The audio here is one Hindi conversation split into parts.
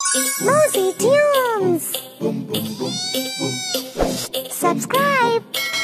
Mosey Tunes. Subscribe.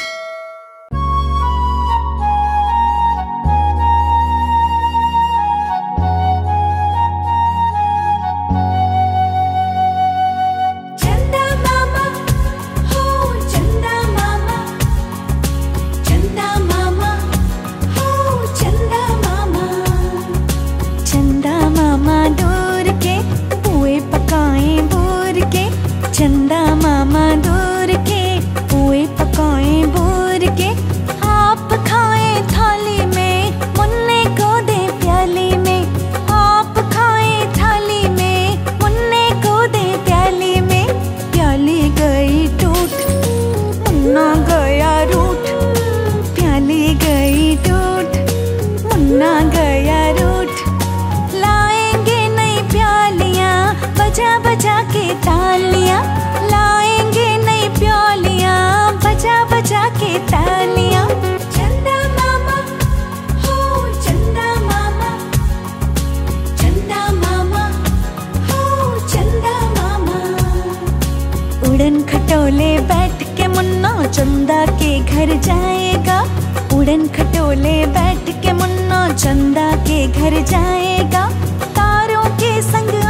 चंदा मामा दूर के पुए पकाए बूर के, आप खाए थाली में मुन्ने को दे प्याली में। आप खाए थाली में मुन्ने को दे प्याली में। प्याली गई टूट मुन्ना गया रूठ, प्याली गई टूट मुन्ना गया रूठ। लाएंगे नई प्यालियां बजा बजा के तालियां, लाएंगे नई प्यालियां बजा बजा के तालियां। चंदा मामा हो चंदा मामा, चंदा मामा हो चंदा मामा। उड़न खटोले बैठ के मुन्ना चंदा के घर जाएगा। उड़न खटोले बैठ के मुन्ना चंदा के घर जाएगा। तारों के संग